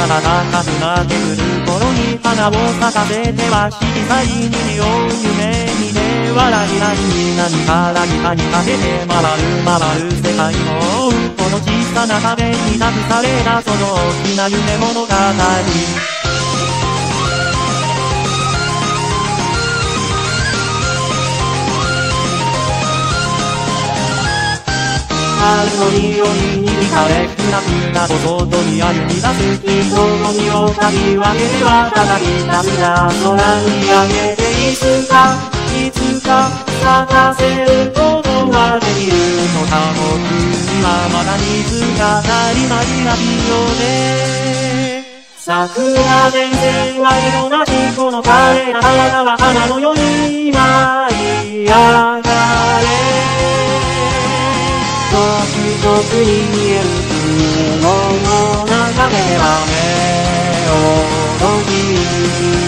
が高くなってくる頃に花を咲かせては色彩に匂う夢見て笑い合いに何から何かけて回る世界を追うこの小さな壁に託されたその大きな夢物語春の匂いに惹かれくらくらと外に歩み出す人の身をかき分けては叩き出すな空に上げていつか咲かせることができるのか僕にはまだ水が足りないラジオで桜前線は色なしこの彼ら花は花のように舞い上がれ遠くに見える雲の中では目を閉じる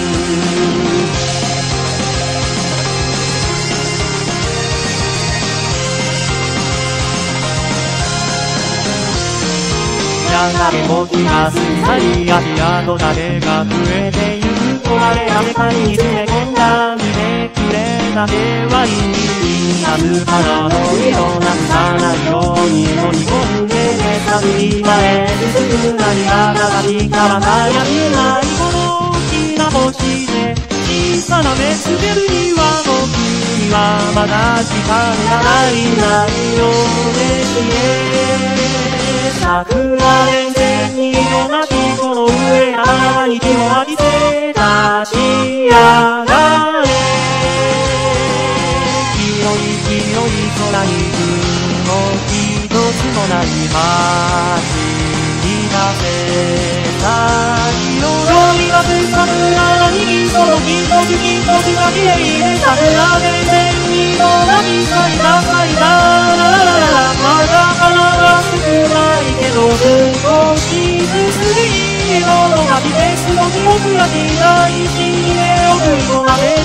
やがて時が過ぎ去り足跡だけが増えてゆく壊れた世界に詰め込んだ見てくれた平和に夏花の色なくさないように乗り込んで先まで進む何が正しかわからないこの大きな星で小さなメスベルには僕にはまだ時間がないようですね桜前線に色なきこの上から息を浴びて立ち上がれ広い空に雲一つもない街に出せた彩りがつ桜にその金属がきれいで桜前線に色なき咲いたまだ花が少ないけど少しずついいものが来て過ごし僕らしないし夢を食い込ませ